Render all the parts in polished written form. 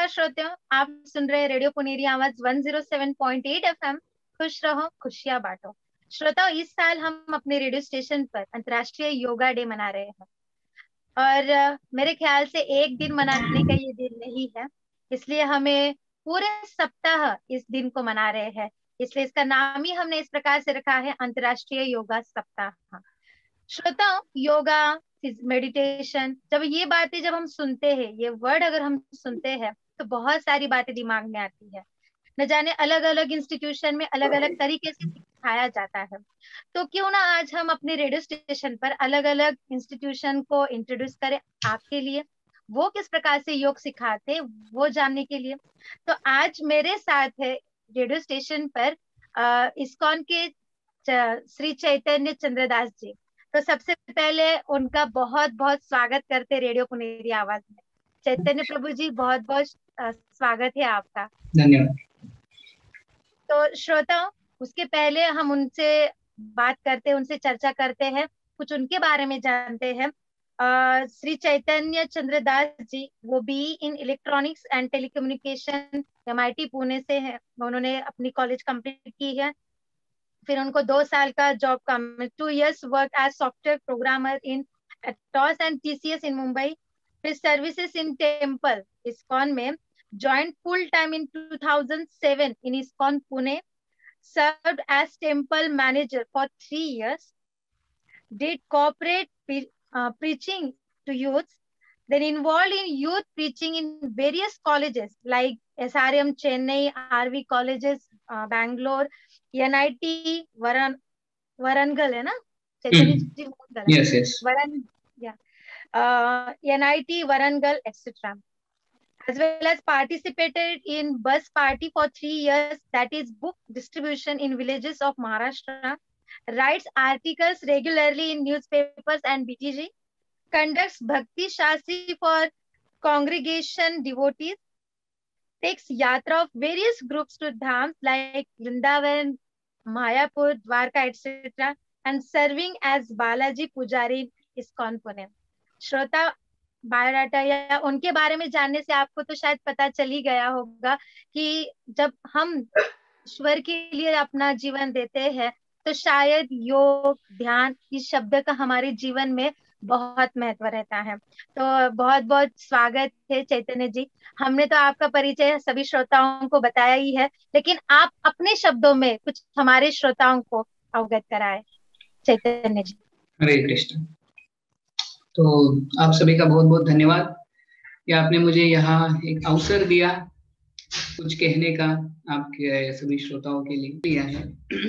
नमस्कार श्रोतियों, आप सुन रहे रेडियो पुनेरी आवाज 107.8 एफएम। खुश रहो, खुशियां बांटो। श्रोताओं, इस साल हम अपने रेडियो स्टेशन पर अंतर्राष्ट्रीय योगा डे मना रहे हैं। और मेरे ख्याल से एक दिन मनाने का ये दिन नहीं है, इसलिए हमें पूरे सप्ताह इस दिन को मना रहे हैं। इसलिए इसका नाम ही हमने इस प्रकार से रखा है, अंतर्राष्ट्रीय योगा सप्ताह। श्रोताओं, योगा, मेडिटेशन, जब हम सुनते हैं, ये वर्ड अगर हम सुनते हैं, तो बहुत सारी बातें दिमाग में आती है। न जाने अलग अलग इंस्टीट्यूशन में अलग अलग तरीके से सिखाया जाता है। तो क्यों ना आज हम अपने रेडियो स्टेशन पर अलग अलग इंस्टीट्यूशन को इंट्रोड्यूस करें आपके लिए, वो किस प्रकार से योग सिखाते हैं वो जानने के लिए। तो आज मेरे साथ है रेडियो स्टेशन पर इस्कॉन के श्री चैतन्य चंद्रदास जी। तो सबसे पहले उनका बहुत बहुत स्वागत करते रेडियो पुनेरी आवाज में। चैतन्य प्रभु जी, बहुत बहुत स्वागत है आपका। धन्यवाद। तो श्रोताओं, उसके पहले हम उनसे बात करते हैं, उनसे चर्चा करते हैं, कुछ उनके बारे में जानते हैं। श्री चैतन्य चंद्रदास जी, वो B in electronics and telecommunication, MIT Pune से है। उन्होंने अपनी कॉलेज कंप्लीट की है। फिर उनको 2 साल का जॉब का 2 years work as software programmer in Atos and TCS in Mumbai. फिर सर्विसेज इन टेम्पल इस्कॉन में, joined full time in 2007 in ISKCON Pune, served as temple manager for 3 years, did corporate preaching to youths, then involved in youth preaching in various colleges like SRM Chennai, RV colleges, Bangalore, NIT Warangal है ना Chaitanya ji, Warangal है? Yes, yes. NIT Warangal, etc. As well as participated in bus party for 3 years, that is book distribution in villages of Maharashtra, writes articles regularly in newspapers and BTG, conducts Bhakti Shastri for congregation devotees, takes yatra of various groups to dhams like Vrindavan, Mayapur, Dwarka, etc., and serving as Balaji Pujari in ISKCON Pune. श्रोता, biodata या उनके बारे में जानने से आपको तो शायद पता चल ही गया होगा कि जब हम ईश्वर के लिए अपना जीवन देते हैं, तो शायद योग, ध्यान, इस शब्द का हमारे जीवन में बहुत महत्व रहता है। तो बहुत बहुत स्वागत है चैतन्य जी। हमने तो आपका परिचय सभी श्रोताओं को बताया ही है, लेकिन आप अपने शब्दों में कुछ हमारे श्रोताओं को अवगत कराए, चैतन्य जी। हरे कृष्ण। तो आप सभी का बहुत बहुत धन्यवाद कि आपने मुझे यहाँ एक अवसर दिया कुछ कहने का, आपके सभी श्रोताओं के लिए दिया है।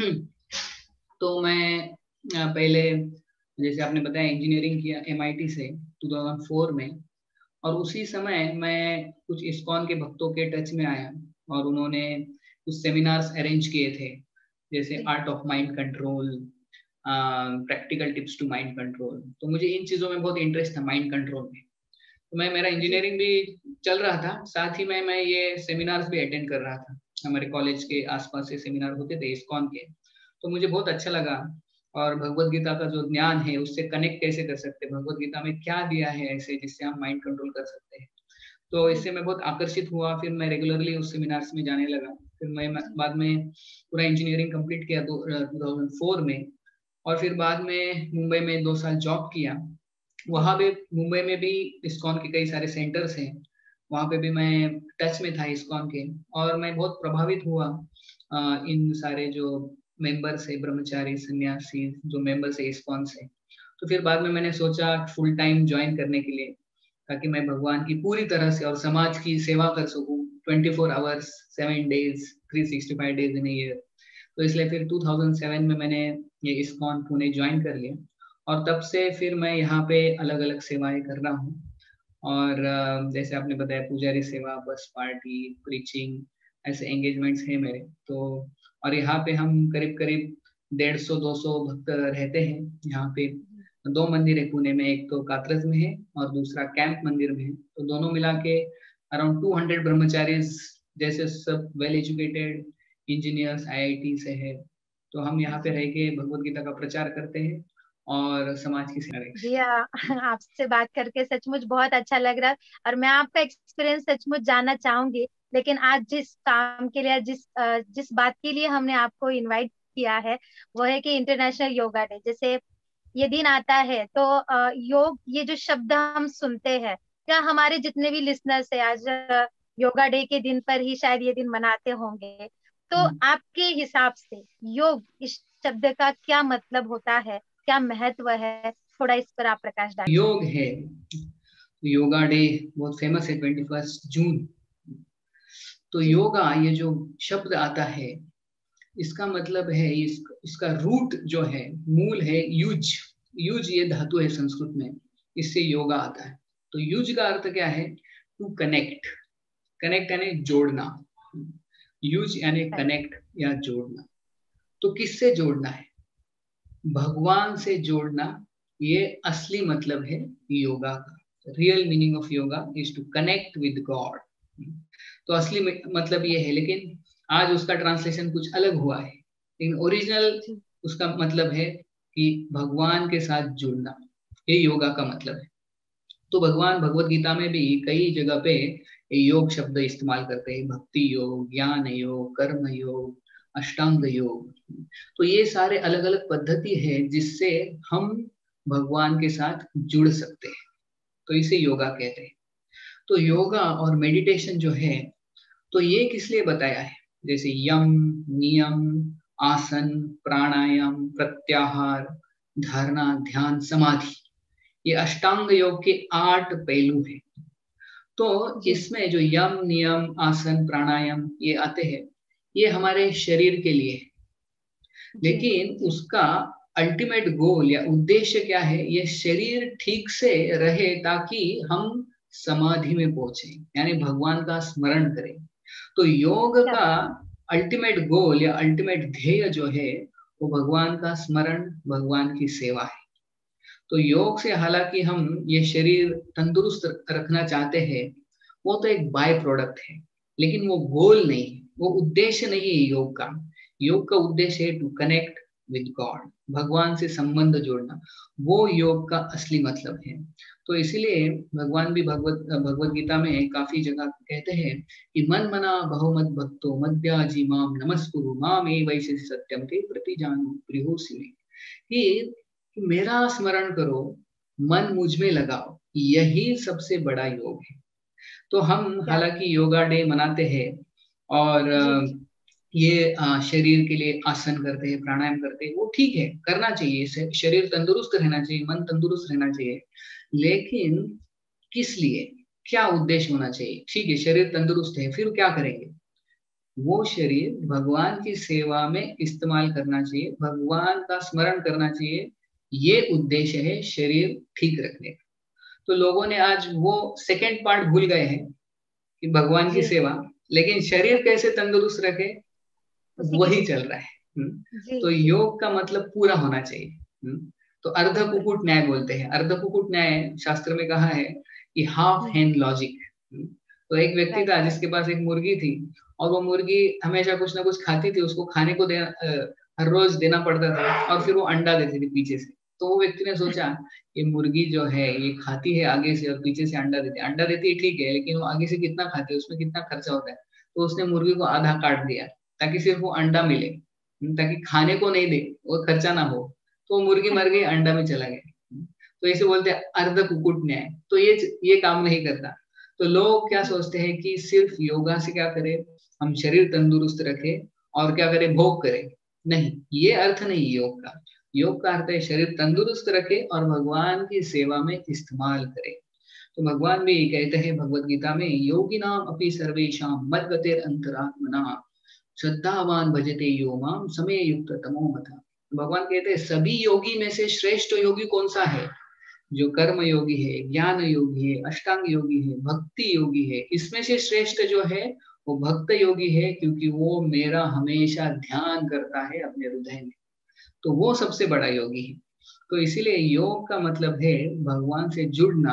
तो मैं पहले, जैसे आपने बताया, इंजीनियरिंग किया MIT से 2004 में, और उसी समय मैं कुछ ISKCON के भक्तों के टच में आया और उन्होंने कुछ सेमिनार्स अरेंज किए थे, जैसे art of mind control, practical tips to mind control. तो मुझे इन चीज़ों में बहुत इंटरेस्ट था, माइंड कंट्रोल में। तो मेरा इंजीनियरिंग भी चल रहा था, साथ ही में मैं ये सेमिनार्स भी अटेंड कर रहा था। हमारे कॉलेज के आसपास से सेमिनार होते थे ISKCON के, तो मुझे बहुत अच्छा लगा। और भगवत गीता का जो ज्ञान है उससे कनेक्ट कैसे कर सकते हैं, भगवत गीता में क्या दिया है ऐसे जिससे हम माइंड कंट्रोल कर सकते हैं। तो इससे मैं बहुत आकर्षित हुआ। फिर मैं रेगुलरली उस सेमिनार्स में जाने लगा। फिर मैं बाद में पूरा इंजीनियरिंग कंप्लीट किया 2004 में, और फिर बाद में मुंबई में 2 साल जॉब किया। वहाँ पे मुंबई में भी ISKCON के कई सारे सेंटर्स हैं, वहाँ पे भी मैं टच में था ISKCON के, और मैं बहुत प्रभावित हुआ इन सारे जो मेंबर्स है, ब्रह्मचारी, सन्यासी जो मेंबर्स है ISKCON से। तो फिर बाद में मैंने सोचा फुल टाइम ज्वाइन करने के लिए, ताकि मैं भगवान की पूरी तरह से और समाज की सेवा कर सकूं 24 hours 7 days 365 days in year. तो इसलिए फिर 2007 में मैंने ये ISKCON पुणे ज्वाइन कर लिया, और तब से फिर मैं यहाँ पे अलग अलग सेवाएं कर रहा हूँ। और जैसे आपने बताया, पुजारी सेवा, बस पार्टी, प्रीचिंग, ऐसे एंगेजमेंट्स हैं मेरे। तो और यहाँ पे हम करीब करीब 150-200 भक्त रहते हैं यहाँ पे। 2 मंदिर है पुणे में, एक तो कात्रज में है और दूसरा कैंप मंदिर में है। तो दोनों मिला के अराउंड 200 ब्रह्मचारीज, जैसे सब वेल एजुकेटेड इंजीनियर्स IIT से है। तो हम यहाँ पे रह के भगवत गीता का प्रचार करते हैं और समाज की सेवा जी करें। आपसे बात करके सचमुच बहुत अच्छा लग रहा है, और मैं आपका एक्सपीरियंस सचमुच जानना चाहूंगी। लेकिन आज जिस काम के लिए, जिस बात के लिए हमने आपको इनवाइट किया है, वो है कि इंटरनेशनल योगा डे। जैसे ये दिन आता है तो योग, ये जो शब्द हम सुनते हैं, क्या हमारे जितने भी लिसनर्स है आज योगा डे के दिन पर ही शायद ये दिन मनाते होंगे। तो आपके हिसाब से योग इस शब्द का क्या मतलब होता है, क्या महत्व है, थोड़ा इस पर आप प्रकाश डालिए। योग है, योगा डे बहुत फेमस है, 21 जून। तो जी योगा, ये जो शब्द आता है, इसका मतलब है, इसका रूट जो है, मूल है युज। युज ये धातु है संस्कृत में, इससे योगा आता है। तो युज का अर्थ क्या है? To connect. कनेक्ट यानी जोड़ना, युज यानी राइट। कनेक्ट या जोड़ना। तो किससे जोड़ना है? भगवान से जोड़ना, ये असली मतलब है योगा का। Real meaning of yoga is to connect with God. तो असली मतलब ये है, लेकिन आज उसका ट्रांसलेशन कुछ अलग हुआ है, लेकिन ओरिजिनल जी उसका मतलब है कि भगवान के साथ जुड़ना। ये योगा का मतलब है। तो भगवान भगवत गीता में भी कई जगह पे योग शब्द इस्तेमाल करते हैं। भक्ति योग, ज्ञान योग, कर्म योग, अष्टांग योग। तो ये सारे अलग अलग पद्धति है जिससे हम भगवान के साथ जुड़ सकते हैं। तो इसे योगा कहते हैं। तो जी योगा और मेडिटेशन जो है, तो ये किस लिए बताया है? जैसे यम, नियम, आसन, प्राणायाम, प्रत्याहार, धारणा, ध्यान, समाधि, ये अष्टांग योग के 8 पहलू हैं। तो जी इसमें जो यम, नियम, आसन, प्राणायाम ये आते हैं, ये हमारे शरीर के लिए है। जी लेकिन जी उसका अल्टीमेट गोल या उद्देश्य क्या है? ये शरीर ठीक से रहे ताकि हम समाधि में पहुंचे, यानी भगवान का स्मरण करें। तो योग क्या का बात। अल्टीमेट गोल या अल्टीमेट ध्येय जो है, वो भगवान का स्मरण, भगवान की सेवा है। तो योग से हालांकि हम ये शरीर तंदुरुस्त रखना चाहते हैं, वो तो एक बाय प्रोडक्ट है, लेकिन वो गोल नहीं है, वो उद्देश्य नहीं है योग का। योग का उद्देश्य है टू कनेक्ट विद गॉड, भगवान से संबंध जोड़ना। वो योग का असली मतलब है। तो इसीलिए भगवान भी भगवत गीता में काफी जगह कहते हैं कि मन मना बहुमत भक्तो मद्याजी माम नमस्कुरु माम ए वैसे सत्यम ते प्रति जानो प्रियोसी में, कि मेरा स्मरण करो, मन मुझ में लगाओ, यही सबसे बड़ा योग है। तो हम क्या बात। हालांकि योगा डे मनाते हैं और जी ये शरीर के लिए आसन करते हैं, प्राणायाम करते हैं, वो ठीक है, करना चाहिए। शरीर तंदुरुस्त रहना चाहिए, मन तंदुरुस्त रहना चाहिए। लेकिन किस लिए, क्या उद्देश्य होना चाहिए? ठीक है, शरीर तंदुरुस्त है, फिर क्या करेंगे? वो शरीर भगवान की सेवा में इस्तेमाल करना चाहिए, भगवान का स्मरण करना चाहिए। ये उद्देश्य है शरीर ठीक रखने का। तो लोगों ने आज वो सेकेंड पार्ट भूल गए हैं कि भगवान की जी सेवा, लेकिन शरीर कैसे तंदुरुस्त रखे, उसी की वही चल चिंता। रहा है। जी तो जी योग का मतलब पूरा होना चाहिए। तो अर्ध बिल्कुल। कुकुट न्याय बोलते हैं। अर्ध कुकुट न्याय शास्त्र में कहा है कि हाफ हैंड लॉजिक। तो एक व्यक्ति राइट था राइट। जिसके पास एक मुर्गी थी, और वो मुर्गी हमेशा कुछ ना कुछ खाती थी, उसको खाने को हर रोज देना पड़ता था, और फिर वो अंडा देती थी पीछे से। तो वो व्यक्ति ने सोचा, ये मुर्गी जो है ये खाती है आगे से और पीछे से अंडा देती है, ठीक है, लेकिन वो आगे से कितना खाती है, उसमें कितना खर्चा होता है। तो उसने मुर्गी को आधा काट दिया ताकि सिर्फ वो अंडा मिले, ताकि खाने को नहीं दे, वो खर्चा ना हो। तो मुर्गी मर गई, अंडा में चला गया। तो इसे बोलते हैं अर्ध कुकुट न्याय। तो ये काम नहीं करता। तो लोग क्या जी सोचते हैं कि सिर्फ योगा से क्या करें, हम शरीर तंदुरुस्त रखें और क्या करें, भोग करें। नहीं, ये अर्थ नहीं योग का। योग का अर्थ है शरीर तंदुरुस्त रखे और भगवान की सेवा में इस्तेमाल करे। तो भगवान भी कहते हैं भगवत गीता में, योगी नाम अपि सर्वेशा मद्गतिर अंतरात्मना श्रद्धावान भजते यो माम समय युक्त तमो मता। भगवान कहते हैं सभी योगी में से श्रेष्ठ योगी कौन सा है? जो कर्म योगी है, ज्ञान योगी है, अष्टांग योगी है, भक्ति योगी है। इसमें से श्रेष्ठ जो है वो भक्त योगी है, क्योंकि वो मेरा हमेशा ध्यान करता है अपने हृदय में। तो वो सबसे बड़ा योगी है। तो इसीलिए योग का मतलब है भगवान से जुड़ना।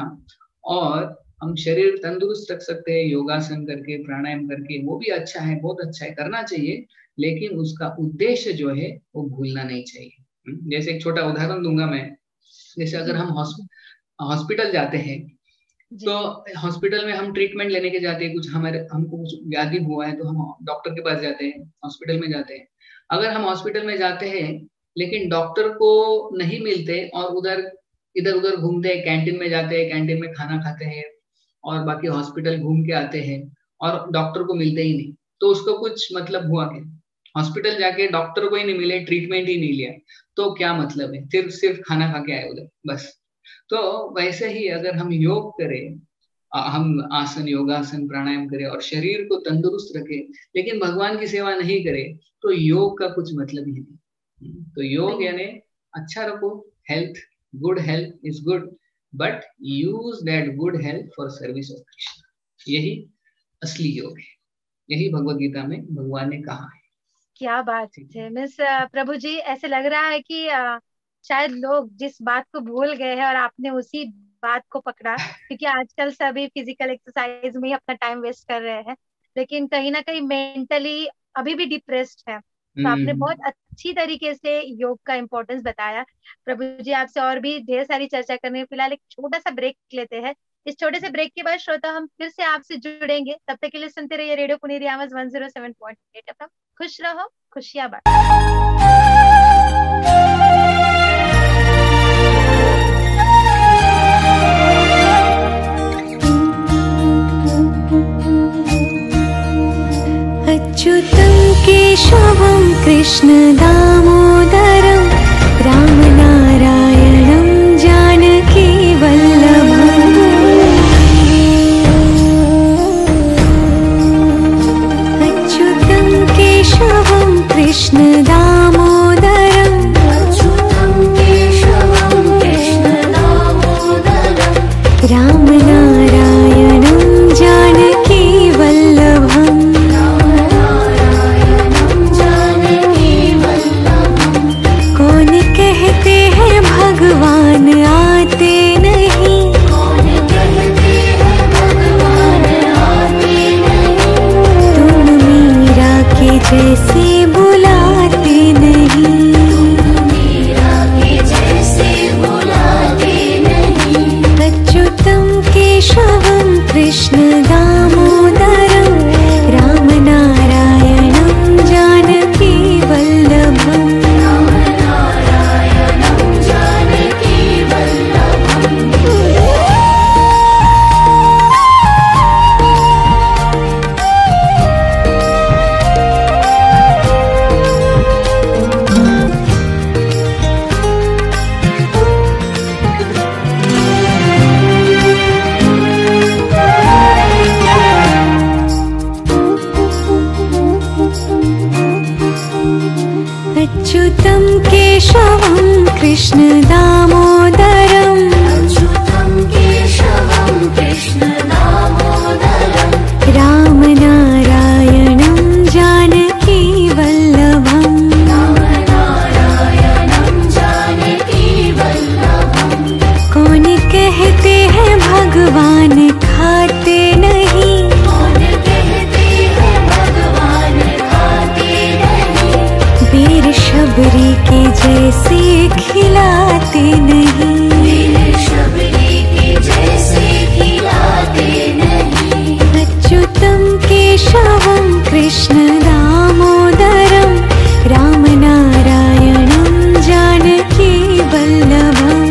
और हम शरीर तंदुरुस्त रख सकते हैं योगासन करके, प्राणायाम करके, वो भी अच्छा है, बहुत अच्छा है, करना चाहिए। लेकिन उसका उद्देश्य जो है वो भूलना नहीं चाहिए। जैसे एक छोटा उदाहरण दूंगा मैं। जैसे अगर हम हॉस्पिटल जाते हैं तो हॉस्पिटल में हम ट्रीटमेंट लेने के जाते हैं, कुछ हमको कुछ व्याधि हुआ है तो हम डॉक्टर के पास जाते हैं, हॉस्पिटल में जाते हैं। अगर हम हॉस्पिटल में जाते हैं लेकिन डॉक्टर को नहीं मिलते और इधर उधर घूमते हैं, कैंटीन में जाते हैं, कैंटीन में खाना खाते हैं और बाकी हॉस्पिटल घूम के आते हैं और डॉक्टर को मिलते ही नहीं, तो उसको कुछ मतलब हुआ क्या? हॉस्पिटल जाके डॉक्टर को ही नहीं मिले, ट्रीटमेंट ही नहीं लिया, तो क्या मतलब है? सिर्फ खाना खा के आए उधर बस। तो वैसे ही अगर हम योग करें, हम आसन, योगासन, प्राणायाम करें और शरीर को तंदुरुस्त रखें, लेकिन भगवान की सेवा नहीं करें, तो योग का कुछ मतलब ही नहीं। तो योग यानी अच्छा रखो, health, good health is good, but use that good health for service of Krishna. यही असली योग है, यही भगवद गीता में भगवान ने कहा है। क्या बात है मिस प्रभु जी, ऐसे लग रहा है कि शायद लोग जिस बात को भूल गए हैं और आपने उसी बात को पकड़ा, क्योंकि आजकल सभी फिजिकल एक्सरसाइज में ही अपना टाइम वेस्ट कर रहे हैं, लेकिन कहीं ना कहीं मेंटली अभी भी डिप्रेस्ड है। तो आपने बहुत अच्छी तरीके से योग का इम्पोर्टेंस बताया। प्रभु जी आपसे और भी ढेर सारी चर्चा करनी है, फिलहाल एक छोटा सा ब्रेक लेते हैं। इस छोटे से ब्रेक के बाद श्रोता हम फिर से आपसे जुड़ेंगे, तब तक के लिए सुनते रहिए रेडियो पुनेरी आवाज 107.8 FM। खुश रहो, खुशियां बांटो। अच्युतं केशवं कृष्ण दामोदरं रामनारायणं जानकी वल्लभम्। अच्युतं केशवं कृष्ण दामोदरं रामनारायणं जानकी वल्लभम्। कौन कहते हैं भगवान आते नहीं, तुम मीरा के जैसे बुलाते नहीं। अच्युतं केशवं कृष्ण दामोदरं रामनारायणं जानकी वल्लभम्। अच्युतं केशवं कृष्ण दामोदरं रामनारायणं जानकी वल्लभम्। कौन कहते हैं भगवान खाते नहीं, बेर शबरी के जैसे खिलाते नहीं। अच्युतं केशवं कृष्ण दामोदरं रामनारायणं जानकी वल्लभम्।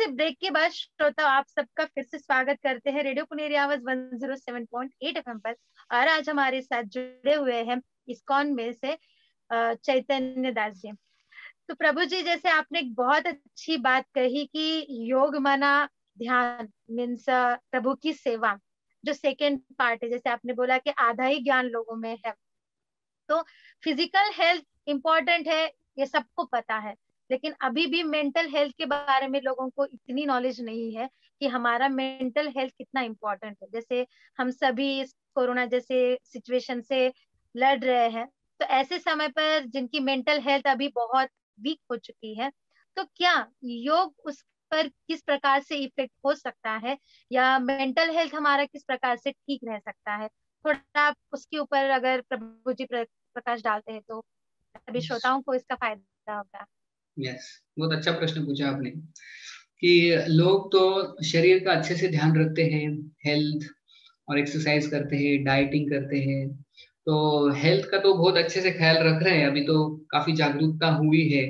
से ब्रेक के बाद श्रोता आप सबका फिर से स्वागत करते हैं रेडियो पुनेरी आवाज 107.8 एफएम पर। और आज हमारे साथ जुड़े हुए हैं इस्कॉन में से चैतन्य दास जी। तो प्रभु जी, जैसे आपने एक बहुत अच्छी बात कही कि योग माना ध्यान मीन्स प्रभु की सेवा, जो सेकेंड पार्ट है। जैसे आपने बोला कि आधा ही ज्ञान लोगों में है। तो फिजिकल हेल्थ इंपॉर्टेंट है, ये सबको पता है, लेकिन अभी भी मेंटल हेल्थ के बारे में लोगों को इतनी नॉलेज नहीं है कि हमारा मेंटल हेल्थ कितना इम्पोर्टेंट है। जैसे हम सभी इस कोरोना जैसे सिचुएशन से लड़ रहे हैं, तो ऐसे समय पर जिनकी मेंटल हेल्थ अभी बहुत वीक हो चुकी है, तो क्या योग उस पर किस प्रकार से इफेक्ट हो सकता है, या मेंटल हेल्थ हमारा किस प्रकार से ठीक रह सकता है? थोड़ा आप उसके ऊपर अगर प्रभु जी प्रकाश डालते हैं तो सभी श्रोताओं को इसका फायदा होगा। यस, बहुत अच्छा प्रश्न पूछा आपने कि लोग तो शरीर का अच्छे से ध्यान रखते हैं, हेल्थ और एक्सरसाइज करते हैं, डाइटिंग करते हैं, तो हेल्थ का तो बहुत अच्छे से ख्याल रख रहे हैं। अभी तो काफी जागरूकता हुई है।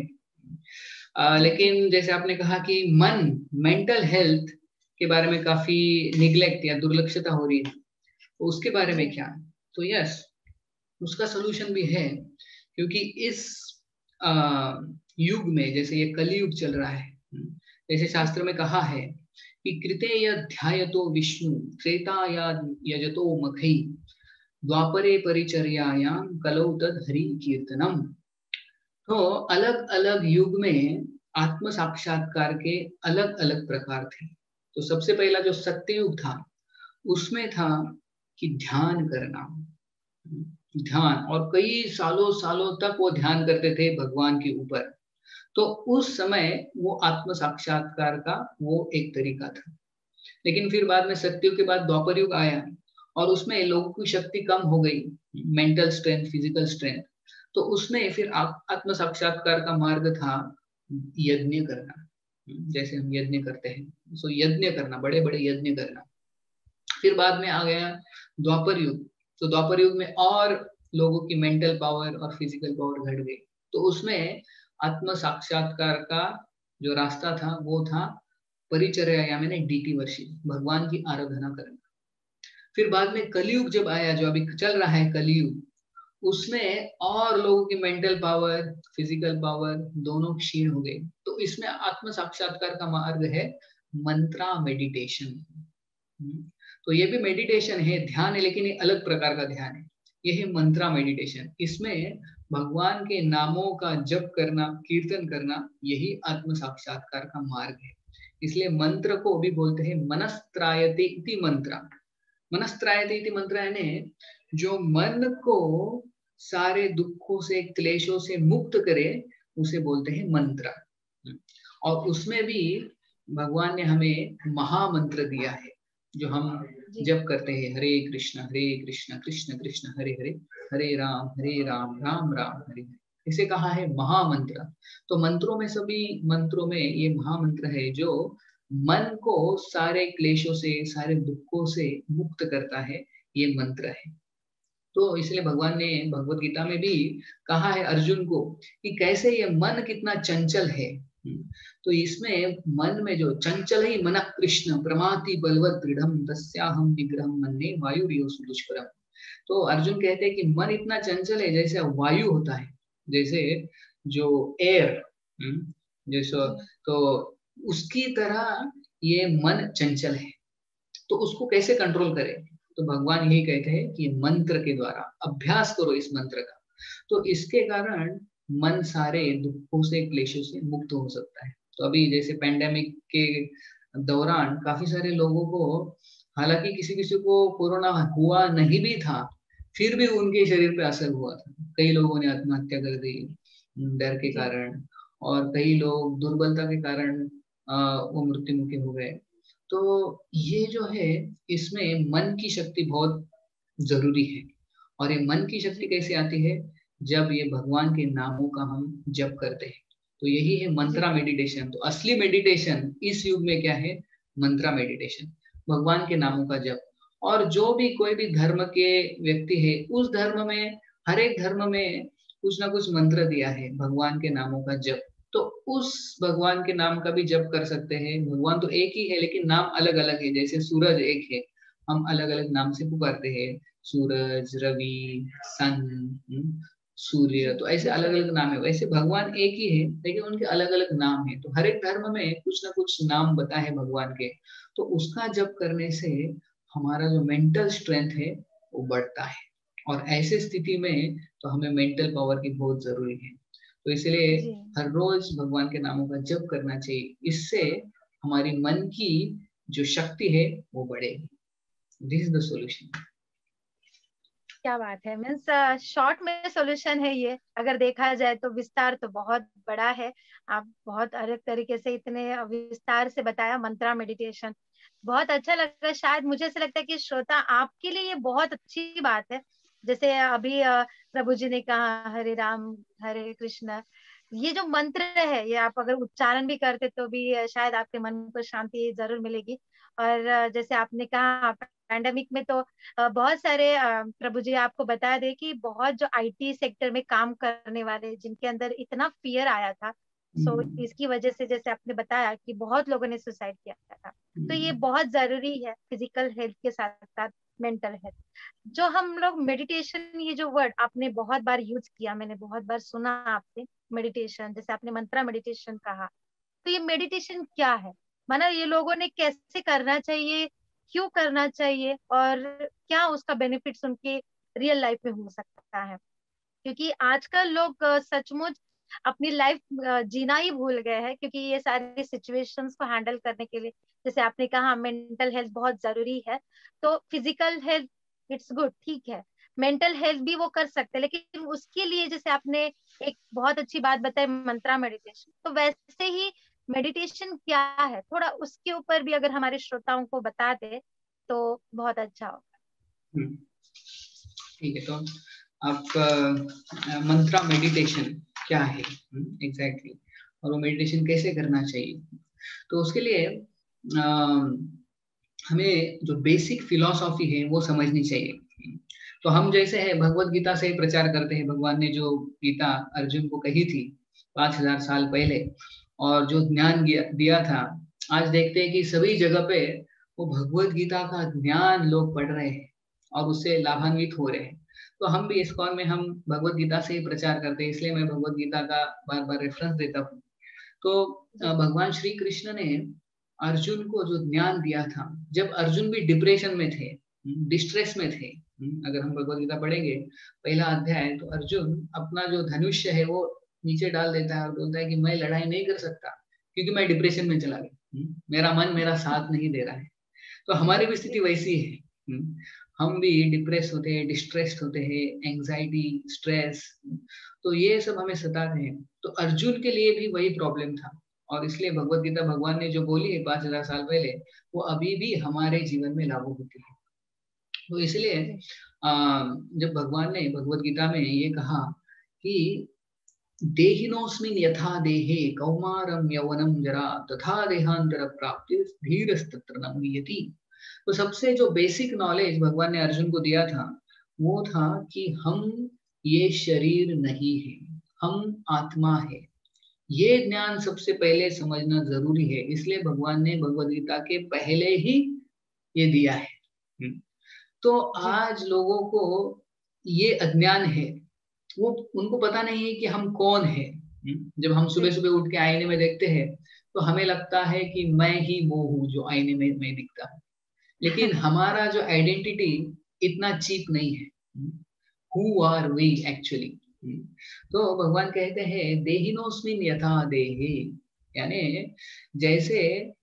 लेकिन जैसे आपने कहा कि मन, मेंटल हेल्थ के बारे में काफी निग्लेक्ट या दुर्लक्षता हो रही है, तो उसके बारे में क्या? तो यस, उसका सोल्यूशन भी है, क्योंकि इस युग में, जैसे ये कलियुग चल रहा है, जैसे शास्त्र में कहा है कि कृतेय ध्यायतो विष्णु त्रेताया यजतो मखई द्वापरे परिचर्यायां कलौ तद हरि कीर्तनम। तो अलग अलग युग में आत्म साक्षात्कार के अलग अलग प्रकार थे। तो सबसे पहला जो सत्ययुग था, उसमें था कि ध्यान करना, ध्यान, और कई सालों सालों तक वो ध्यान करते थे भगवान के ऊपर। तो उस समय वो आत्म साक्षात्कार का वो एक तरीका था। लेकिन फिर बाद में सत्ययुग के बाद द्वापर युग आया, और उसमें लोगों की शक्ति कम हो गई, मेंटल स्ट्रेंथ, फिजिकल स्ट्रेंथ। तो उसमें फिर आत्म साक्षात्कार का मार्ग था यज्ञ करना, जैसे हम यज्ञ करते हैं, सो यज्ञ करना, बड़े बड़े यज्ञ करना। फिर बाद में आ गया द्वापर युग। तो द्वापर युग में और लोगों की मेंटल पावर और फिजिकल पावर घट गई। तो उसमें आत्म साक्षात्कार का जो रास्ता था वो था परिचर्या, या मैंने डीटी वर्शिप, भगवान की आराधना करना। फिर बाद में कलियुग जब आया, जो अभी चल रहा है कलियुग, उसमें और लोगों की मेंटल पावर, फिजिकल पावर दोनों क्षीण हो गए। तो इसमें आत्म साक्षात्कार का मार्ग है मंत्रा मेडिटेशन। तो ये भी मेडिटेशन है, ध्यान है, लेकिन ये अलग प्रकार का ध्यान है। ये है मंत्रा मेडिटेशन। इसमें भगवान के नामों का जप करना, कीर्तन करना, यही आत्म साक्षात्कार का मार्ग है। इसलिए मंत्र को भी बोलते हैं मनस्त्रायते इति मंत्र। मनस्त्रायते इति मंत्र यानी जो मन को सारे दुखों से, क्लेशों से मुक्त करे, उसे बोलते हैं मंत्र। और उसमें भी भगवान ने हमें महामंत्र दिया है, जो हम जप करते हैं, हरे कृष्ण कृष्ण कृष्ण हरे हरे, हरे राम राम राम हरे हरे। इसे कहा है महामंत्र। तो मंत्रों में, सभी मंत्रों में ये महामंत्र है जो मन को सारे क्लेशों से, सारे दुखों से मुक्त करता है, ये मंत्र है। तो इसलिए भगवान ने भगवत गीता में भी कहा है अर्जुन को कि कैसे ये मन कितना चंचल है। तो इसमें मन में जो चंचल ही मन कृष्ण प्रमाति बलवत दृढ़म तस्याहम विग्रहम मन्ये वायुरिव सुदुष्करम। तो अर्जुन कहते हैं कि मन इतना चंचल है जैसे वायु होता है, जैसे जो एयर, जैसे, तो उसकी तरह ये मन चंचल है। तो उसको कैसे कंट्रोल करें? तो भगवान यही कहते हैं कि मंत्र के द्वारा अभ्यास करो इस मंत्र का। तो इसके कारण मन सारे दुखों से, क्लेशों से मुक्त हो सकता है। तो अभी जैसे पेंडेमिक के दौरान काफी सारे लोगों को, हालांकि किसी किसी को कोरोना हुआ नहीं भी था, फिर भी उनके शरीर पे असर हुआ था। कई लोगों ने आत्महत्या कर दी डर के कारण, और कई लोग दुर्बलता के कारण वो मृत्युमुखी हो गए। तो ये जो है, इसमें मन की शक्ति बहुत जरूरी है। और ये मन की शक्ति कैसे आती है? जब ये भगवान के नामों का हम जप करते हैं। तो यही है मंत्रा मेडिटेशन। तो असली मेडिटेशन इस युग में क्या है? मंत्रा मेडिटेशन, भगवान के नामों का जप। और जो भी कोई भी धर्म के व्यक्ति है, उस धर्म में, हर एक धर्म में कुछ ना कुछ मंत्र दिया है भगवान के नामों का जप। तो उस भगवान के नाम का भी जप कर सकते हैं। भगवान तो एक ही है लेकिन नाम अलग अलग है। जैसे सूरज एक है, हम अलग अलग नाम से पुकारते हैं, सूरज, रवि, सन, सूर्य, तो ऐसे अलग अलग नाम है। वैसे भगवान एक ही है लेकिन उनके अलग अलग नाम है। तो हर एक धर्म में कुछ ना कुछ नाम बता है भगवान के, तो उसका जप करने से हमारा जो मेंटल स्ट्रेंथ है वो बढ़ता है। और ऐसे स्थिति में तो हमें मेंटल पावर की बहुत जरूरी है। तो इसलिए जी हर रोज भगवान के नामों का जप करना चाहिए। इससे हमारी मन की जो शक्ति है वो बढ़ेगी। This is the solution. क्या बात है, मीन्स शॉर्ट में सॉल्यूशन है ये। अगर देखा जाए तो विस्तार तो बहुत बड़ा है। आप बहुत अलग तरीके से इतने विस्तार से बताया मंत्रा मेडिटेशन, बहुत अच्छा लगा। शायद मुझे ऐसा लगता है कि श्रोता आपके लिए ये बहुत अच्छी बात है। जैसे अभी प्रभु जी ने कहा हरे राम हरे कृष्ण, ये जो मंत्र है ये आप अगर उच्चारण भी करते तो भी शायद आपके मन को शांति जरूर मिलेगी। और जैसे आपने कहा पैंडेमिक में तो बहुत सारे प्रभु जी आपको बता दे कि बहुत जो आईटी सेक्टर में काम करने वाले जिनके अंदर इतना फियर आया था, सो इसकी वजह से जैसे आपने बताया कि बहुत लोगों ने सुसाइड किया था। तो ये बहुत जरूरी है फिजिकल हेल्थ के साथ साथ मेंटल हेल्थ। जो हम लोग मेडिटेशन, ये जो वर्ड आपने बहुत बार यूज किया, मैंने बहुत बार सुना आपसे मेडिटेशन, जैसे आपने मंत्रा मेडिटेशन कहा, तो ये मेडिटेशन क्या है, माना ये लोगों ने कैसे करना चाहिए, क्यों करना चाहिए, और क्या उसका बेनिफिट्स उनके रियल लाइफ में हो सकता है। क्योंकि आजकल लोग सचमुच अपनी लाइफ जीना ही भूल गए हैं, क्योंकि ये सारी सिचुएशंस को हैंडल करने के लिए, जैसे आपने कहा मेंटल हेल्थ बहुत जरूरी है, तो फिजिकल हेल्थ इट्स गुड, ठीक है, मेंटल हेल्थ भी वो कर सकते हैं, लेकिन उसके लिए जैसे आपने एक बहुत अच्छी बात बताई मंत्रा मेडिटेशन, तो वैसे ही मेडिटेशन क्या है थोड़ा उसके ऊपर भी अगर हमारे श्रोताओं को बता दे तो बहुत अच्छा होगा। ठीक है। तो आपका मंत्रा मेडिटेशन क्या है एग्जैक्टली, और वो मेडिटेशन कैसे करना चाहिए, तो उसके लिए हमें जो बेसिक फिलॉसफी है वो समझनी चाहिए। तो हम जैसे है भगवत गीता से प्रचार करते हैं। भगवान ने जो गीता अर्जुन को कही थी 5000 साल पहले, और जो ज्ञान दिया था, आज देखते हैं कि सभी जगह पे वो भगवत गीता का ज्ञान लोग पढ़ रहे हैं और उससे लाभान्वित हो रहे हैं। तो हम भी इस्कॉन में हम भगवत गीता से ही प्रचार करते हैं, इसलिए मैं भगवत गीता का बार बार रेफरेंस देता हूँ। तो भगवान श्री कृष्ण ने अर्जुन को जो ज्ञान दिया था, जब अर्जुन भी डिप्रेशन में थे, डिस्ट्रेस में थे। अगर हम भगवत गीता पढ़ेंगे पहला अध्याय, तो अर्जुन अपना जो धनुष्य है वो नीचे डाल देता है और बोलता है कि मैं लड़ाई नहीं कर सकता क्योंकि मैं डिप्रेशन में चला गया, मेरा मन मेरा साथ नहीं दे रहा है। तो हमारी भी स्थिति वैसी है, हम भी डिप्रेस होते हैं, डिस्ट्रेस्ड होते हैं, एंजाइटी, स्ट्रेस, तो ये सब हमें सताते हैं। तो अर्जुन के लिए भी वही प्रॉब्लम था, और इसलिए भगवत गीता भगवान ने जो बोली है 5000 साल पहले, वो अभी भी हमारे जीवन में लागू होती है। तो इसलिए जब भगवान ने भगवत गीता में ये कहा कि देहिनोस्मिन यथा देहे कौमारम यौवनम जरा तथा देहांतर प्राप्ति धीरस्तत्र न मुह्यति। तो सबसे जो बेसिक नॉलेज भगवान ने अर्जुन को दिया था वो था कि हम ये शरीर नहीं है, हम आत्मा है। ये ज्ञान सबसे पहले समझना जरूरी है, इसलिए भगवान ने भगवद गीता के पहले ही ये दिया है। तो आज लोगों को ये अज्ञान है, वो उनको पता नहीं है कि हम कौन है। जब हम सुबह सुबह उठ के आईने में देखते हैं तो हमें लगता है कि मैं ही वो हूँ जो आईने में मैं दिखता हूँ, लेकिन हमारा जो आइडेंटिटी इतना चीप नहीं है। Who are we actually. तो भगवान कहते हैं देहिनोस्मिन यथा देहे, यानी जैसे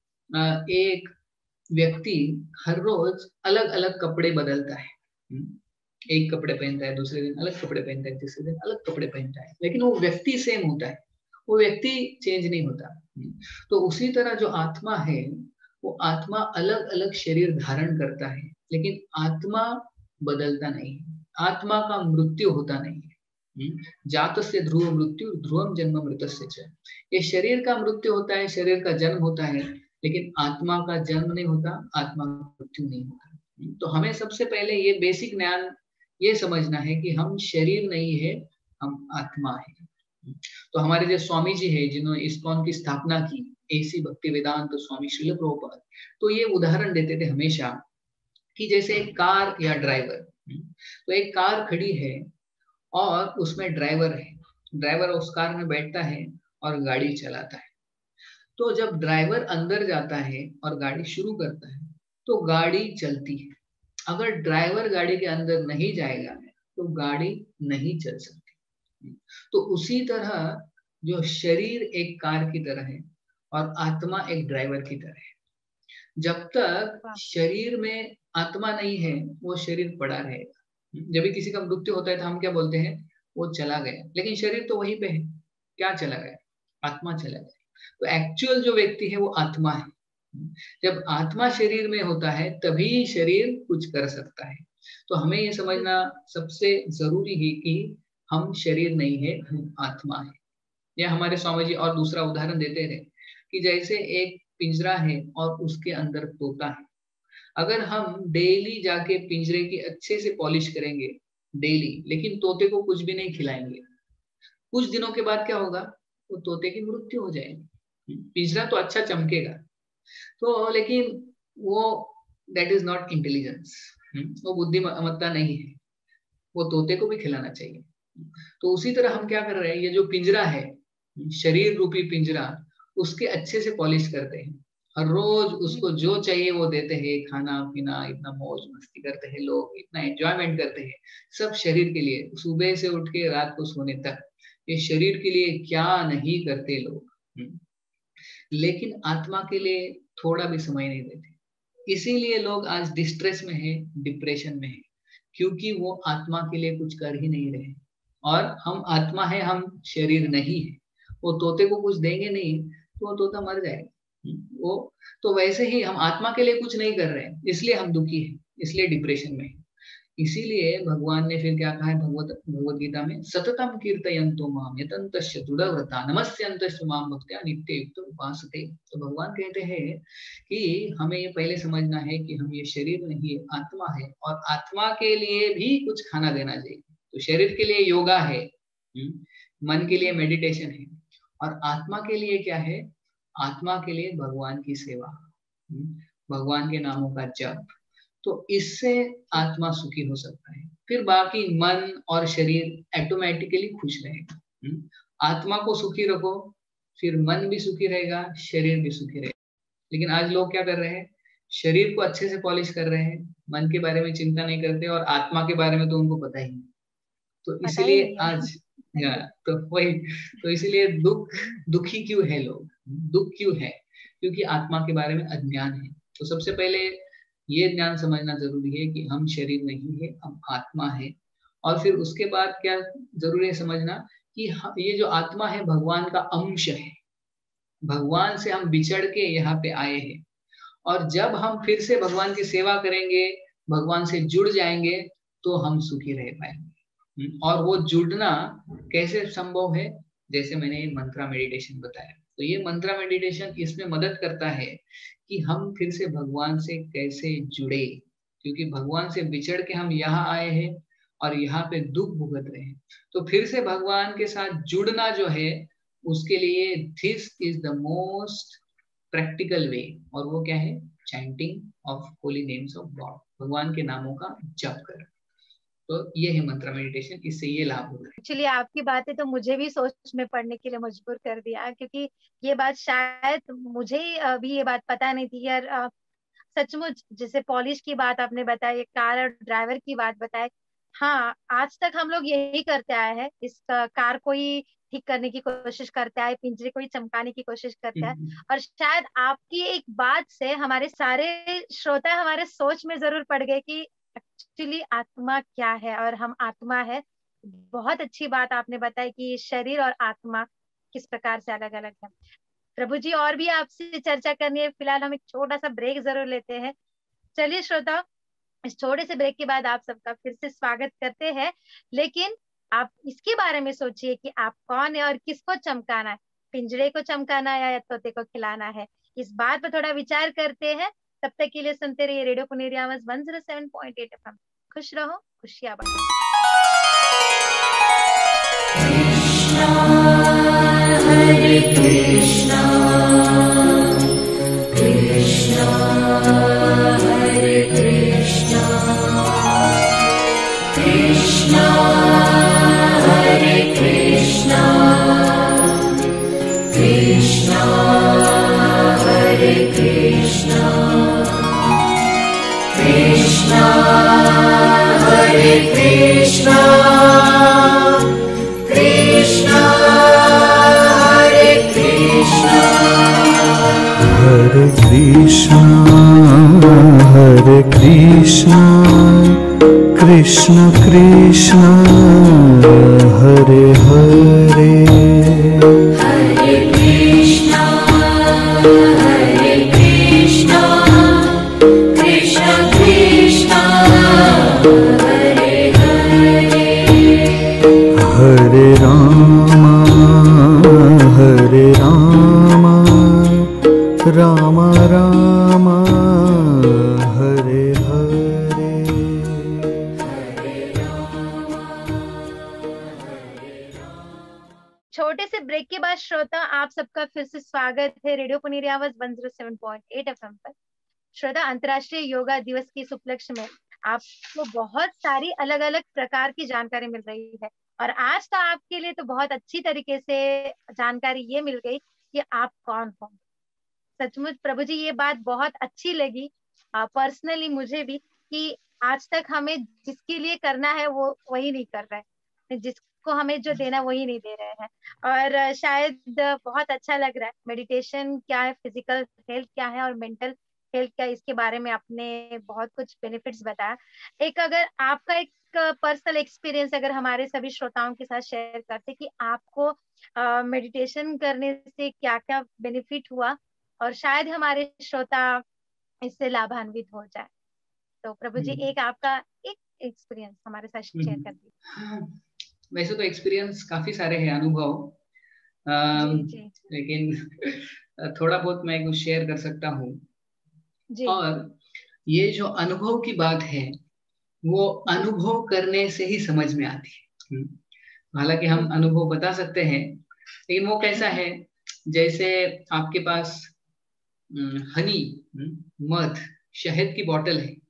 एक व्यक्ति हर रोज अलग अलग कपड़े बदलता है, एक कपड़े पहनता है, दूसरे दिन अलग कपड़े पहनता है, तीसरे दिन अलग कपड़े पहनता है, लेकिन वो व्यक्ति सेम होता है, वो व्यक्ति चेंज नहीं होता। तो उसी तरह जो आत्मा है, वो आत्मा अलग अलग शरीर धारण करता है, लेकिन आत्मा बदलता नहीं है, आत्मा का मृत्यु होता नहीं है। जातस्य ध्रुव मृत्यु ध्रुवम जन्म मृतस्य च। ये शरीर का मृत्यु होता है, शरीर का जन्म होता है, लेकिन आत्मा का जन्म नहीं होता, आत्मा का मृत्यु नहीं होता। तो हमें सबसे पहले ये बेसिक ज्ञान ये समझना है कि हम शरीर नहीं है, हम आत्मा है। तो हमारे जो स्वामी जी है जिन्होंने इस्कॉन की स्थापना की, ऐसी भक्ति वेदांत स्वामी श्रील प्रभुपाद, तो ये उदाहरण देते थे हमेशा कि जैसे एक कार या ड्राइवर, तो एक कार खड़ी है और उसमें ड्राइवर है, ड्राइवर उस कार में बैठता है और गाड़ी चलाता है। तो जब ड्राइवर अंदर जाता है और गाड़ी शुरू करता है तो गाड़ी चलती है। अगर ड्राइवर गाड़ी के अंदर नहीं जाएगा तो गाड़ी नहीं चल सकती। तो उसी तरह जो शरीर एक कार की तरह है और आत्मा एक ड्राइवर की तरह है। जब तक शरीर में आत्मा नहीं है वो शरीर पड़ा रहेगा। जब भी किसी का मृत्यु होता है तो हम क्या बोलते हैं, वो चला गया, लेकिन शरीर तो वहीं पे है। क्या चला गया? आत्मा चला गया। तो एक्चुअल जो व्यक्ति है वो आत्मा है। जब आत्मा शरीर में होता है तभी शरीर कुछ कर सकता है। तो हमें ये समझना सबसे जरूरी है कि हम शरीर नहीं है, हम आत्मा है। या हमारे स्वामी जी और दूसरा उदाहरण देते थे कि जैसे एक पिंजरा है और उसके अंदर तोता है। अगर हम डेली जाके पिंजरे की अच्छे से पॉलिश करेंगे डेली, लेकिन तोते को कुछ भी नहीं खिलाएंगे, कुछ दिनों के बाद क्या होगा, वो तोते की मृत्यु हो जाएगी। पिंजरा तो अच्छा चमकेगा तो, लेकिन वो दैट इज नॉट इंटेलिजेंस, वो बुद्धिमत्ता नहीं है, वो तोते को भी खिलाना चाहिए। तो उसी तरह हम क्या कर रहे हैं, ये जो पिंजरा है, शरीर रूपी पिंजरा, उसके अच्छे से पॉलिश करते हैं। हर रोज उसको जो चाहिए वो देते हैं, खाना पीना, इतना मौज मस्ती करते हैं लोग, इतना एंजॉयमेंट करते हैं सब शरीर के लिए। सुबह से उठ के रात को सोने तक ये शरीर के लिए क्या नहीं करते लोग, लेकिन आत्मा के लिए थोड़ा भी समय नहीं देते। इसीलिए लोग आज डिस्ट्रेस में है, डिप्रेशन में है, क्योंकि वो आत्मा के लिए कुछ कर ही नहीं रहे। और हम आत्मा है, हम शरीर नहीं है। वो तोते को कुछ देंगे नहीं तो वो तोता मर जाएगा। वो तो वैसे ही हम आत्मा के लिए कुछ नहीं कर रहे हैं, इसलिए हम दुखी हैं, इसलिए डिप्रेशन में है। इसीलिए भगवान ने फिर क्या कहा है भगवत गीता में, सततम कीर्तयन्तो माम यतन्तश्च दृढ़व्रता नमस्यन्तश्च माम भक्त्या नित्ययुक्तो उपासते। तो भगवान कहते हैं कि हमें ये पहले समझना है कि हम ये शरीर नहीं, आत्मा है, और आत्मा के लिए भी कुछ खाना देना चाहिए। तो शरीर के लिए योगा है, मन के लिए मेडिटेशन है, और आत्मा के लिए क्या है? आत्मा के लिए भगवान की सेवा, भगवान के नामों का जप। तो इससे आत्मा सुखी हो सकता है। फिर बाकी मन और शरीर ऑटोमेटिकली खुश रहेगा। आत्मा को सुखी रखो, फिर मन भी सुखी रहेगा, शरीर भी सुखी रहेगा। लेकिन आज लोग क्या कर रहे हैं, शरीर को अच्छे से पॉलिश कर रहे हैं, मन के बारे में चिंता नहीं करते, और आत्मा के बारे में तो उनको पता ही नहीं। तो इसलिए आज तो वही, तो इसलिए दुखी क्यों है लोग, दुख क्यों है? क्योंकि आत्मा के बारे में अज्ञान है। तो सबसे पहले ये ज्ञान समझना जरूरी है कि हम शरीर नहीं है, हम आत्मा है। और फिर उसके बाद क्या जरूरी है समझना कि ये जो आत्मा है भगवान का अंश है, भगवान से हम बिछड़ के यहाँ पे आए हैं। और जब हम फिर से भगवान की सेवा करेंगे, भगवान से जुड़ जाएंगे, तो हम सुखी रह पाएंगे। और वो जुड़ना कैसे संभव है? जैसे मैंने मंत्रा मेडिटेशन बताया, तो ये मंत्रा मेडिटेशन इसमें मदद करता है कि हम फिर से भगवान से कैसे जुड़े, क्योंकि भगवान से बिछड़ के हम यहाँ आए हैं और यहाँ पे दुख भुगत रहे हैं। तो फिर से भगवान के साथ जुड़ना जो है, उसके लिए this is the most practical way, और वो क्या है? Chanting of holy names of God, भगवान के नामों का जप कर। तो ये है मंत्र मेडिटेशन, इससे ये लाभ होता है। एक्चुअली आपकी बातें तो मुझे भी सोच में पढ़ने के लिए मजबूर कर दिया, क्योंकि ये बात शायद मुझे भी ये बात पता नहीं थी यार। सचमुच जैसे पॉलिश की बात आपने बताई, कार और ड्राइवर की बात बताई, हाँ आज तक हम लोग यही करते आए हैं। इस कार को ही ठीक करने की कोशिश करते आए, पिंजरे को ही चमकाने की कोशिश करते आए। और शायद आपकी एक बात से हमारे सारे श्रोता हमारे सोच में जरूर पड़ गए कि एक्चुअली आत्मा क्या है और हम आत्मा है। बहुत अच्छी बात आपने बताई कि शरीर और आत्मा किस प्रकार से अलग अलग है। प्रभु जी और भी आपसे चर्चा करनी है, फिलहाल हम एक छोटा सा ब्रेक जरूर लेते हैं। चलिए श्रोता, इस छोटे से ब्रेक के बाद आप सबका फिर से स्वागत करते हैं। लेकिन आप इसके बारे में सोचिए कि आप कौन है और किसको चमकाना है, पिंजरे को चमकाना है या तोते को खिलाना है। इस बात पर थोड़ा विचार करते हैं। तब तक के लिए सुनते रहिए रेडियो पुनेरी आवाज 107.8 FM। खुश रहो, खुशियां बांटो। Krishna Krishna Hare Hare Hare Krishna Hare Krishna Krishna Krishna Hare Hare Hare Rama Hare Rama Rama Rama Hare Hare छोटे से ब्रेक के बाद श्रोता आप सबका फिर से स्वागत है रेडियो पुनेरी आवाज 107.8 एफएम पर। श्रोता, अंतर्राष्ट्रीय योगा दिवस के इस उपलक्ष्य में आपको बहुत सारी अलग अलग प्रकार की जानकारी मिल रही है और आज तो आपके लिए तो बहुत अच्छी तरीके से जानकारी ये मिल गई कि आप कौन हो। सचमुच प्रभु जी ये बात बहुत अच्छी लगी पर्सनली मुझे भी कि आज तक हमें जिसके लिए करना है वो वही नहीं कर रहे हैं, जिसको हमें जो देना वही नहीं दे रहे हैं। और शायद बहुत अच्छा लग रहा है। मेडिटेशन क्या है, फिजिकल हेल्थ क्या है और मेंटल हेल्थ क्या है, इसके बारे में आपने बहुत कुछ बेनिफिट्स बताया। एक अगर आपका एक पर्सनल एक्सपीरियंस अगर हमारे सभी श्रोताओं के साथ शेयर करते कि आपको मेडिटेशन करने से क्या क्या बेनिफिट हुआ और शायद हमारे श्रोता इससे लाभान्वित हो जाए। तो प्रभु जी एक आपका एक एक्सपीरियंस हमारे साथ शेयर कर दीजिए। हाँ, वैसे तो एक्सपीरियंस काफी सारे हैं, अनुभव, जी। लेकिन थोड़ा बहुत मैं कुछ शेयर कर सकता हूँ। जी और ये जो अनुभव की बात है वो अनुभव करने से ही समझ में आती है। हालांकि हम अनुभव बता सकते हैं लेकिन वो कैसा है, जैसे आपके पास हनी, मध, शहद की बोतल है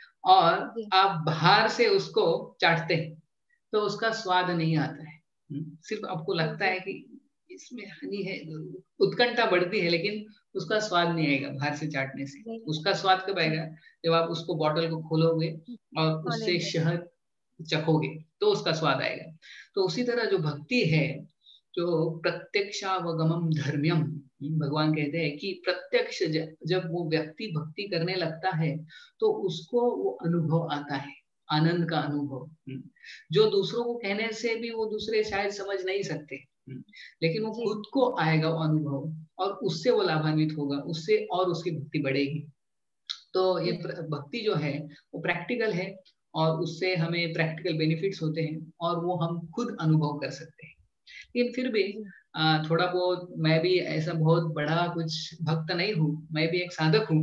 और आप बाहर से उसको चाटते हैं तो उसका स्वाद नहीं आता है। सिर्फ आपको लगता है कि इसमें हनी है, उत्कंठा बढ़ती है, लेकिन उसका स्वाद नहीं आएगा बाहर से चाटने से। उसका स्वाद कब आएगा? जब आप उसको बोतल को खोलोगे और उससे शहद चखोगे तो उसका स्वाद आएगा। तो उसी तरह जो भक्ति है, जो प्रत्यक्षावगमम धर्म्यम, भगवान कहते हैं कि प्रत्यक्ष जब वो व्यक्ति भक्ति करने लगता है तो उसको वो अनुभव आता है, आनंद का अनुभव, जो दूसरों को कहने से भी वो दूसरे शायद समझ नहीं सकते, लेकिन वो खुद को आएगा वो अनुभव और उससे वो लाभान्वित होगा, उससे और उसकी भक्ति बढ़ेगी। तो ये भक्ति जो है वो प्रैक्टिकल है और उससे हमें प्रैक्टिकल बेनिफिट्स होते हैं और वो हम खुद अनुभव कर सकते हैं। लेकिन फिर भी थोड़ा बहुत, मैं भी ऐसा बहुत बड़ा कुछ भक्त नहीं हूँ, मैं भी एक साधक हूँ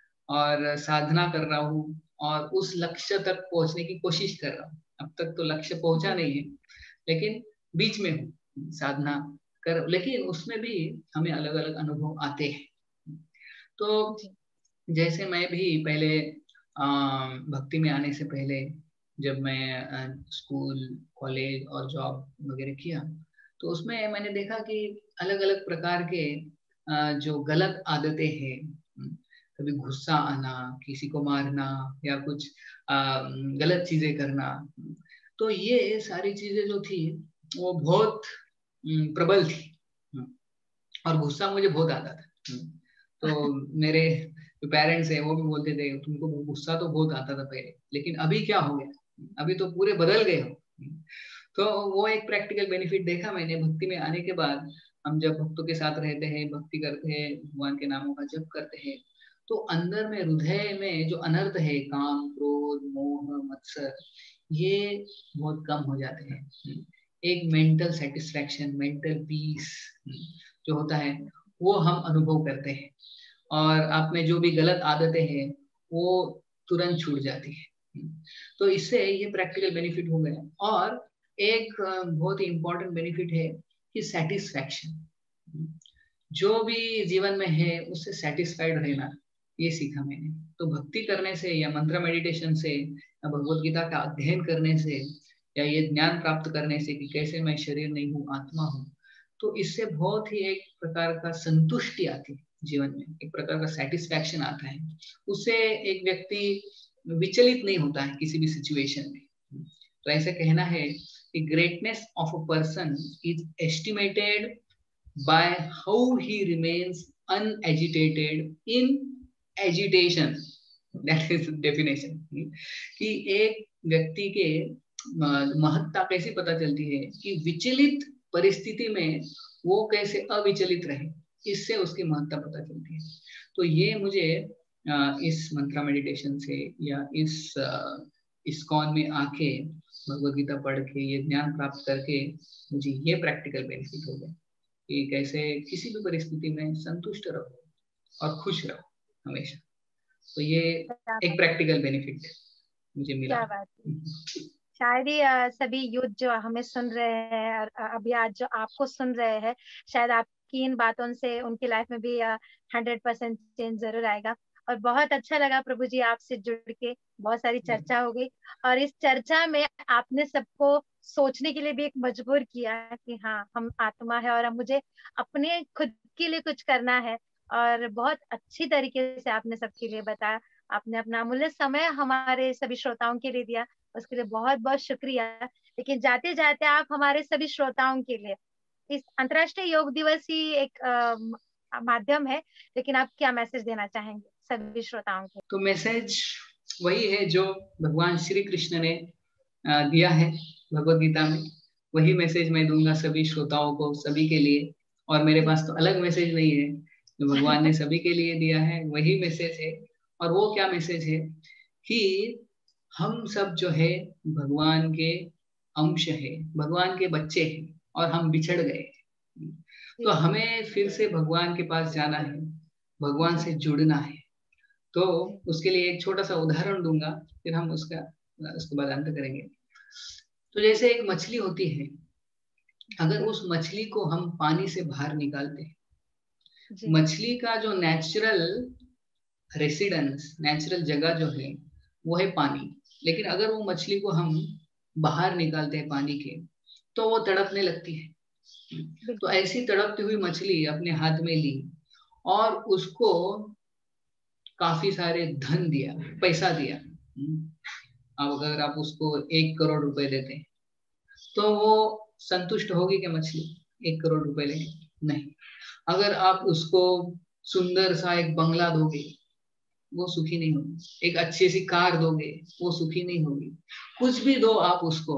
और साधना कर रहा हूँ और उस लक्ष्य तक पहुंचने की कोशिश कर रहा हूँ। अब तक तो लक्ष्य पहुंचा नहीं है लेकिन बीच में हूँ साधना कर, लेकिन उसमें भी हमें अलग अलग अनुभव आते हैं। तो जैसे मैं भी पहले भक्ति में आने से पहले जब मैं स्कूल, कॉलेज और जॉब वगैरह किया तो उसमें मैंने देखा कि अलग अलग प्रकार के जो गलत आदतें हैं, कभी गुस्सा आना, किसी को मारना या कुछ गलत चीजें करना, तो ये सारी चीजें जो थी वो बहुत प्रबल थी और गुस्सा मुझे बहुत आता था। तो मेरे जो पेरेंट्स हैं वो भी बोलते थे तुमको गुस्सा तो बहुत आता था पहले, लेकिन अभी क्या हो गया, अभी तो पूरे बदल गए हो। तो वो एक प्रैक्टिकल बेनिफिट देखा मैंने भक्ति में आने के बाद। हम जब भक्तों के साथ रहते हैं, भक्ति करते हैं, भगवान के नामों का जप करते हैं, तो अंदर में, हृदय में जो अनर्थ है, काम, क्रोध, मोह, मत्सर, ये बहुत कम हो जाते हैं। एक मेंटल सेटिस्फैक्शन, मेंटल पीस जो होता है वो हम अनुभव करते हैं और आप में जो भी गलत आदतें हैं वो तुरंत छूट जाती है। तो इससे ये प्रैक्टिकल बेनिफिट हो गया। और एक बहुत ही इंपॉर्टेंट बेनिफिट है कि सेटिस्फैक्शन, जो भी जीवन में है उससे सेटिस्फाइड रहना, ये सीखा मैंने। तो भक्ति करने से या मंत्र मेडिटेशन से या भगवत गीता का अध्ययन करने से या ये ज्ञान प्राप्त करने से कि कैसे मैं शरीर नहीं हूँ, आत्मा हूँ, तो इससे बहुत ही एक प्रकार का संतुष्टि आती है जीवन में, एक प्रकार का सेटिस्फैक्शन आता है। उससे एक व्यक्ति विचलित नहीं होता है किसी भी सिचुएशन में। तो ऐसा कहना है कि greatness of a person is estimated by how he remains unagitated in agitation. That is definition. कि एक व्यक्ति के महत्ता कैसे पता चलती है कि विचलित परिस्थिति में वो कैसे अविचलित रहे, इससे उसकी महत्ता पता चलती है। तो ये मुझे इस मंत्रा मेडिटेशन से या इस इस्कॉन में आके भगवद गीता पढ़ के ये ज्ञान प्राप्त करके मुझे ये प्रैक्टिकल बेनिफिट हो गया कि कैसे किसी भी परिस्थिति में संतुष्ट रहो और खुश रहो हमेशा। तो ये एक प्रैक्टिकल बेनिफिट मुझे मिला। क्या बात है। शायद ही सभी यूथ जो हमें सुन रहे हैं और अभी आज जो आपको सुन रहे हैं, शायद आपकी इन बातों से उनकी लाइफ में भी 100% चेंज जरूर आएगा। और बहुत अच्छा लगा प्रभु जी आपसे जुड़ के, बहुत सारी चर्चा हो गई और इस चर्चा में आपने सबको सोचने के लिए भी एक मजबूर किया कि हाँ, हम आत्मा है और मुझे अपने खुद के लिए कुछ करना है। और बहुत अच्छी तरीके से आपने सबके लिए बताया। आपने अपना अमूल्य समय हमारे सभी श्रोताओं के लिए दिया, उसके लिए बहुत बहुत शुक्रिया। लेकिन जाते जाते आप हमारे सभी श्रोताओं के लिए, इस अंतर्राष्ट्रीय योग दिवस ही एक माध्यम है, लेकिन आप क्या मैसेज देना चाहेंगे सभी श्रोताओं के? तो मैसेज वही है जो भगवान श्री कृष्ण ने दिया है भगवद गीता में, वही मैसेज मैं दूंगा सभी श्रोताओं को, सभी के लिए। और मेरे पास तो अलग मैसेज नहीं है, जो भगवान ने सभी के लिए दिया है वही मैसेज है। और वो क्या मैसेज है कि हम सब जो है भगवान के अंश है, भगवान के बच्चे हैं और हम बिछड़ गए। तो हमें फिर से भगवान के पास जाना है, भगवान से जुड़ना है। तो उसके लिए एक छोटा सा उदाहरण दूंगा, फिर हम उसके बाद अंत करेंगे। तो जैसे एक मछली होती है, अगर उस मछली को हम पानी से बाहर निकालते हैं, मछली का जो नेचुरल रेसिडेंस, नेचुरल जगह जो है वो है पानी। लेकिन अगर वो मछली को हम बाहर निकालते हैं पानी के, तो वो तड़पने लगती है। तो ऐसी तड़पती हुई मछली अपने हाथ में ली और उसको काफी सारे धन दिया, पैसा दिया। अब अगर आप उसको 1 करोड़ रुपए देते हैं तो वो संतुष्ट होगी क्या मछली 1 करोड़ रुपए लेके? नहीं। अगर आप उसको सुंदर सा एक बंगला दोगे, वो सुखी नहीं होगी। एक अच्छी सी कार दोगे, वो सुखी नहीं होगी। कुछ भी दो आप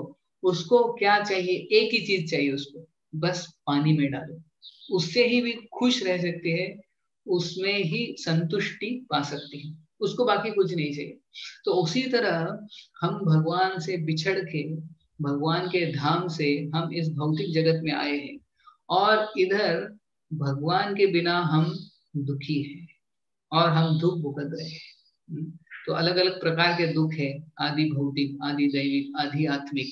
उसको क्या चाहिए? एक ही चीज चाहिए उसको, बस पानी में डालो। उससे ही भी खुश रह सकती है, उसमें ही संतुष्टि पा सकती है, उसको बाकी कुछ नहीं चाहिए। तो उसी तरह हम भगवान से बिछड़ के भगवान के धाम से हम इस भौतिक जगत में आए हैं और इधर भगवान के बिना हम दुखी हैं और हम दुख भुगत रहे हैं। तो अलग अलग प्रकार के दुख है, आदि भौतिक, आदि दैविक, आदि आत्मिक।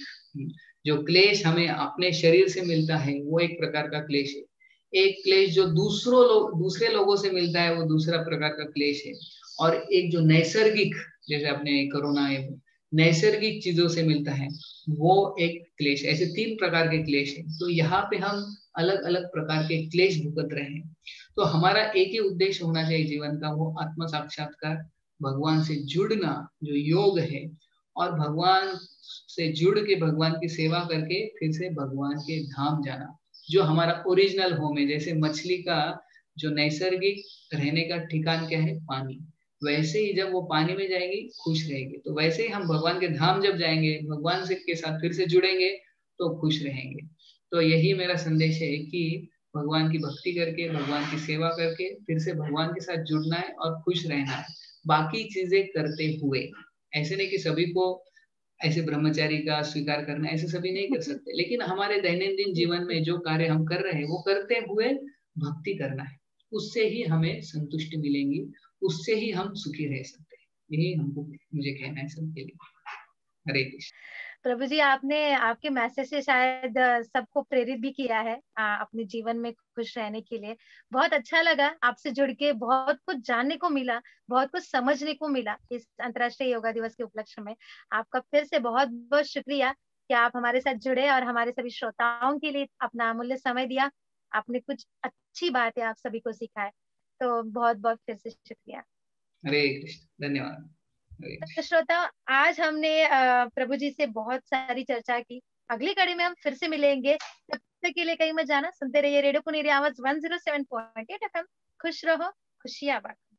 जो क्लेश हमें अपने शरीर से मिलता है वो एक प्रकार का क्लेश है। एक क्लेश जो दूसरे लोगों से मिलता है वो दूसरा प्रकार का क्लेश है। और एक जो नैसर्गिक, जैसे अपने कोरोना है, नैसर्गिक चीजों से मिलता है वो एक क्लेश। ऐसे 3 प्रकार के क्लेश है। तो यहाँ पे हम अलग अलग प्रकार के क्लेश भुगत रहे हैं। तो हमारा एक ही उद्देश्य होना चाहिए जीवन का, वो आत्म साक्षात्कार, भगवान से जुड़ना जो योग है, और भगवान से जुड़ के भगवान की सेवा करके फिर से भगवान के धाम जाना, जो हमारा ओरिजिनल होम है। जैसे मछली का जो नैसर्गिक रहने का ठिकान क्या है? पानी। वैसे ही जब वो पानी में जाएगी खुश रहेगी, तो वैसे ही हम भगवान के धाम जब जाएंगे, भगवान से के साथ फिर से जुड़ेंगे तो खुश रहेंगे। तो यही मेरा संदेश है कि भगवान की भक्ति करके, भगवान की सेवा करके फिर से भगवान के साथ जुड़ना है और खुश रहना है, बाकी चीजें करते हुए। ऐसे नहीं कि सभी को ऐसे ब्रह्मचारी का स्वीकार करना, ऐसे सभी नहीं कर सकते, लेकिन हमारे दैनंदिन जीवन में जो कार्य हम कर रहे हैं वो करते हुए भक्ति करना है। उससे ही हमें संतुष्टि मिलेंगी, उससे ही हम सुखी रह सकते हैं। यही मुझे कहना है सबके लिए। हरे कृष्ण। प्रभु जी, आपने आपके मैसेज से शायद सबको प्रेरित भी किया है अपने जीवन में खुश रहने के लिए। बहुत अच्छा लगा आपसे जुड़ के, बहुत कुछ जानने को मिला, बहुत कुछ समझने को मिला इस अंतर्राष्ट्रीय योगा दिवस के उपलक्ष्य में। आपका फिर से बहुत बहुत शुक्रिया कि आप हमारे साथ जुड़े और हमारे सभी श्रोताओं के लिए अपना अमूल्य समय दिया। आपने कुछ अच्छी बातें आप सभी को सिखाए, तो बहुत बहुत फिर से शुक्रिया। हरे कृष्ण, धन्यवाद। हरे तो श्रोता, आज हमने प्रभु जी से बहुत सारी चर्चा की। अगली कड़ी में हम फिर से मिलेंगे। तब तक के लिए कहीं मत जाना, सुनते रहिए रेडियो पुनेरी आवाज 107.8 FM। खुश रहो, खुशियां बांटो।